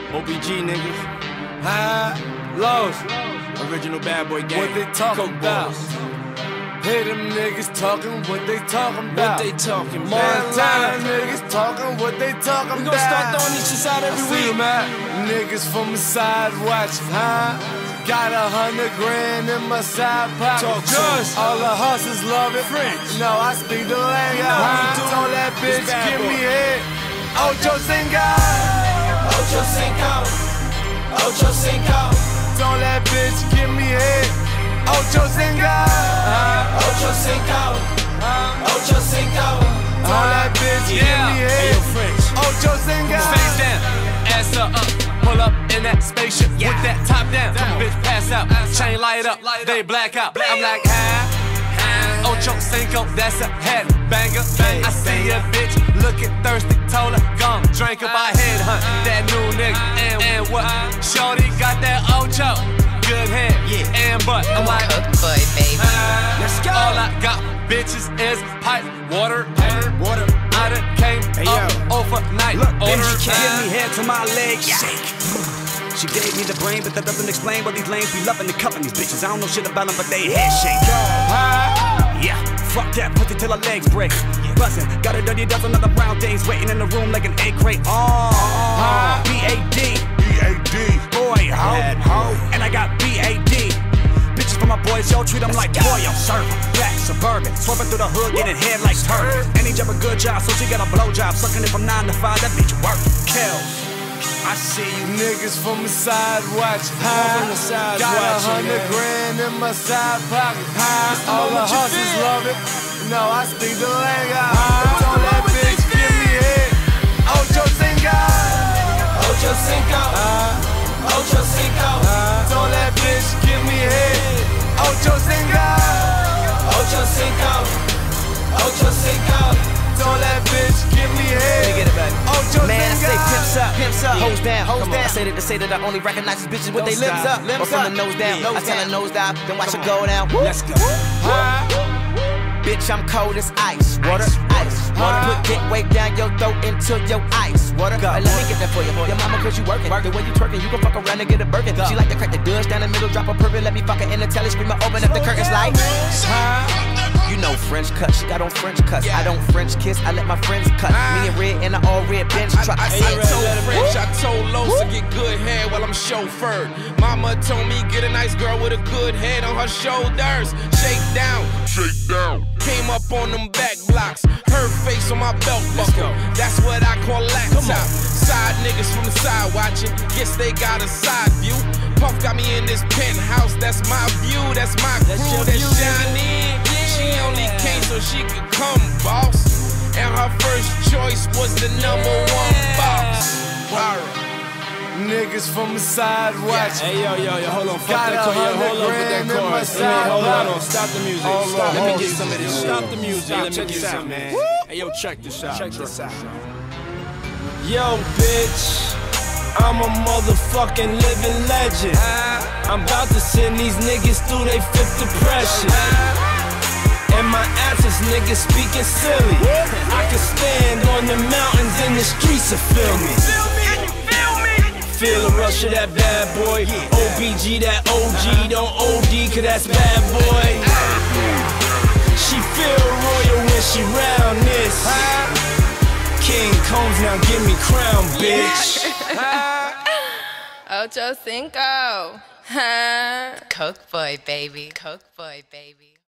OBG niggas. Lows. Original bad boy gang. What they talking about? Hey, them niggas talking what they talking about. What they talking about? Montana niggas talking what they talking about. We gon' start throwing these shits out every week. Niggas from the side watching, Got 100 grand in my side pocket. Talk to us. All the hustlers love it. French. No, I speak the language. Told that bitch, bad give boy. me head. Ocho Cinco. Ocho Cinco. Ocho Cinco. Told that bitch, give me head. Ocho Cinco. Ocho Cinco. Ocho Cinco. Told that bitch, give me head. Hey, yo, French. Ocho Cinco. Face down, ass up, pull up in that spaceship with that top down. Bitch pass out, chain light up, they black out. I'm like, Ocho Cinco, that's a headbanger. I see a bitch looking thirsty, told her, gone, drink up, I head hunt that new nigga. And what? Shorty got that Ocho, good head, and butt. I'm like, Cook boy, baby. let's go. All I got, bitches, is pipe, water. I done came up overnight. Look, Order Benji time. give me head to my legs shake. She gave me the brain, but that doesn't explain why these lanes be loving and cuffing these bitches. I don't know shit about them, but they head shake. Yeah, fuck that, pussy till her legs break. Buzzing, got a dirty dozen other brown things waiting in the room like an egg crate. B-A-D, boy, ho. And I got B-A-D. Bitches for my boys, yo, treat them like boy, yo, serve 'em. Black, suburban, swerving through the hood, getting head like turbans. And he job a good job, so she got a blow job. Sucking it from 9 to 5, that bitch work. Kills. I see you niggas from the side watching. From the sides Got watching, 100 man. grand in my side pocket. All the hustlers love it. No, I speak the language. Told that bitch, give me head. Ocho Cinco. Ocho Cinco. Ocho Cinco. Told that bitch, give me head. Ocho Cinco. Ocho Cinco. Ocho Cinco. Told that bitch, give me head. Get it back. Ocho Man, I say pimps Cinco. up, pimps up, hoes down, hoes Come down. on. I say that to say that I only recognize these bitches with Don't their lips stop. up, Lips or from up. the nose down. Yeah. I tell her nose dive, then watch her Come go down. Let's go. Bitch, I'm cold as ice. Water, ice. Water. Put dick way down your throat into your ice. Water. Hey, let me get that for you. Your mama, cause you working. The way you twerking, you can fuck around and get a Birkin. She like to crack the Dutch down the middle, drop a purple. Let me fuck her in the telly, scream, open up the curtains like. You know French cut, she got on French cuts. I don't French kiss, I let my friends cut. Me and Red in an all red bench truck. I told French, I told Los to get good head while I'm chauffeured. Mama told me get a nice girl with a good head on her shoulders. Shake down, shake down. Came up on them back blocks, her face on my belt buckle. That's what I call laptop. Side niggas from the side watching, guess they got a side view. Puff got me in this penthouse, that's my view, that's my crew, that's Johnny. She only came so she could come, boss. And her first choice was the #1 boss. Niggas from the side watching. Hey, yo, hold on, fuck Got that chorus. 100 Hold on with that grand in my chorus. side Hold pocket. on, stop the music. Hold Stop. on, Let me hold get on. some of this shit. Stop the music. Let me check get this some, out, man. Hey, yo, check this out. Check this out. Yo, bitch, I'm a motherfucking living legend. I'm about to send these niggas through they fifth depression. And my answers, niggas speaking silly. I can stand on the mountains in the streets and feel me. Feel the rush of that bad boy. OBG, that OG, don't OD, cause that's bad boy. She feel royal when she round this. King Combs, now give me crown, bitch. Ocho Cinco. Coke boy, baby. Coke boy, baby.